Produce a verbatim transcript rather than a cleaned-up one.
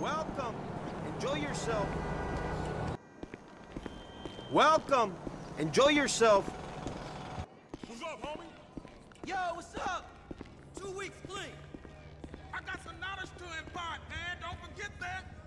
Welcome. Enjoy yourself. Welcome. Enjoy yourself. What's up, homie? Yo, what's up? Two weeks clean. I got some knowledge to impart, man. Don't forget that.